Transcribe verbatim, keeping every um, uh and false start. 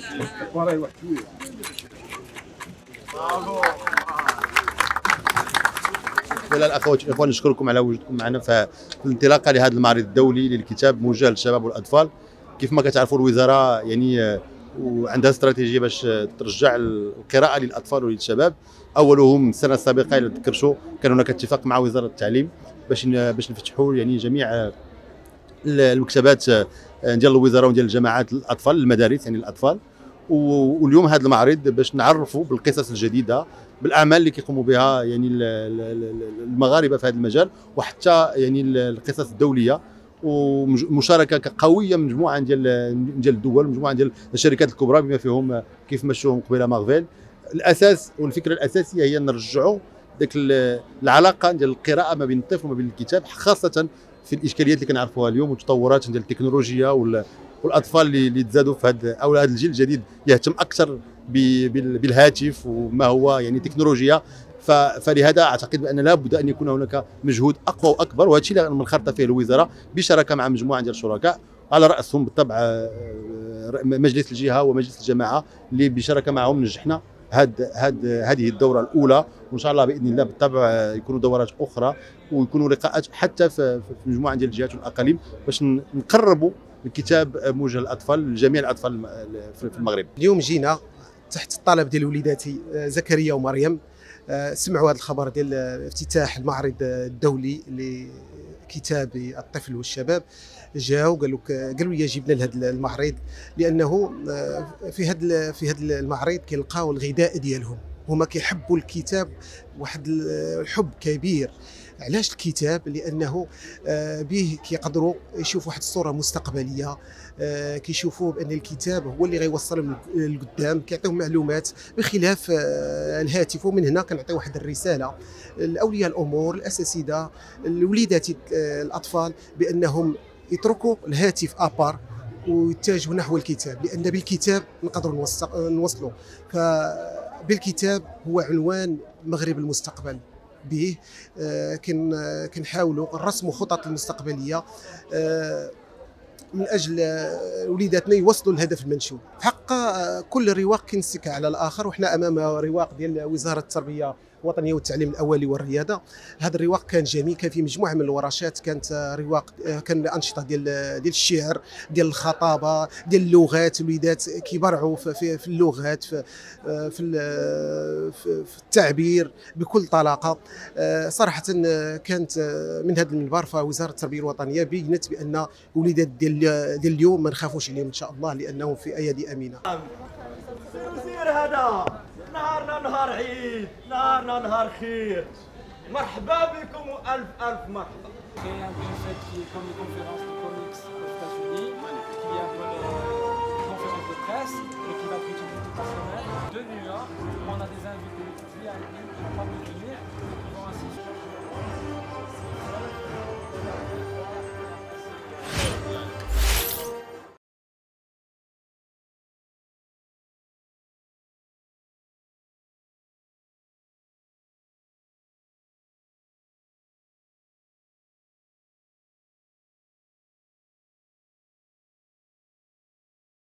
الاخوات والاخوان نشكركم على وجودكم معنا في الانطلاقه لهذا المعرض الدولي للكتاب موجه للشباب والاطفال. كيف ما كتعرفوا الوزاره يعني وعندها استراتيجيه باش ترجع القراءه للاطفال وللشباب. اولهم السنه السابقه اذا تذكرتوا كان هناك اتفاق مع وزاره التعليم باش باش نفتحوا يعني جميع المكتبات ديال الوزاره وديال الجامعات للاطفال المدارس يعني الاطفال. واليوم هذا المعرض باش نعرفوا بالقصص الجديده بالاعمال اللي كيقوموا بها يعني المغاربه في هذا المجال وحتى يعني القصص الدوليه ومشاركه قويه من مجموعه ديال ديال الدول مجموعه ديال الشركات الكبرى بما فيهم كيف مشوهم قبيله مارفل. الاساس والفكره الاساسيه هي نرجعوا ذاك العلاقه ديال القراءه ما بين الطفل وما بين الكتاب خاصه في الاشكاليات اللي كنعرفوها اليوم والتطورات ديال التكنولوجيا والاطفال اللي تزادوا في هذا او هذا الجيل الجديد يهتم اكثر بالهاتف وما هو يعني تكنولوجيا. فلهذا اعتقد بان لابد ان يكون هناك مجهود اقوى واكبر وهذا الشيء اللي منخرطه فيه الوزاره بشراكه مع مجموعه ديال الشركاء على راسهم بالطبع مجلس الجهه ومجلس الجماعه اللي بشراكه معهم نجحنا هاد هاد هذه الدوره الاولى وان شاء الله باذن الله بالطبع يكونوا دورات اخرى ويكونوا لقاءات حتى في مجموعه ديال الجهات والاقاليم باش نقربوا الكتاب موجه للاطفال لجميع الاطفال في المغرب. اليوم جينا تحت الطلب ديال وليداتي زكريا ومريم، سمعوا هذا الخبر ديال افتتاح المعرض الدولي لكتاب الطفل والشباب، جاوا قالوا قالوا لي جبنا لهذا المعرض لانه في هذا في هذا المعرض كيلقاو الغذاء ديالهم، هما كيحبوا الكتاب واحد الحب كبير. علاش الكتاب؟ لانه به كيقدروا يشوفوا واحد الصوره مستقبليه، كيشوفوا بان الكتاب هو اللي غيوصلهم للقدام، كيعطيهم معلومات بخلاف الهاتف. ومن هنا كنعطي واحد الرساله لاولياء الامور الاساتذه الوليدات الاطفال بانهم يتركوا الهاتف ابار ويتجهوا نحو الكتاب، لان بالكتاب نقدروا نوصلوا. فبالكتاب هو عنوان مغرب المستقبل، به كنحاولوا نرسموا خطط المستقبليه من اجل وليداتنا يوصلوا للهدف المنشود. في حق كل رواق كينسك على الاخر، وحنا امام رواق ديال وزاره التربيه الوطنيه والتعليم الاولي والرياضه. هذا الرواق كان جميل، كان فيه مجموعه من الورشات، كانت رواق كان انشطه ديال ديال الشعر، ديال الخطابه، ديال اللغات. الوليدات كيبرعوا في, في اللغات، في في, في التعبير بكل طلاقه. صراحه كانت من هذا المنبر فوزاره التربيه الوطنيه بينت بان وليدات ديال ديال اليوم ما نخافوش عليهم ان شاء الله لانهم في ايادي امينه. سير سير هذا نهارنا نهار عيد، نهارنا نهار خير. مرحبا بكم والف الف مرحبا.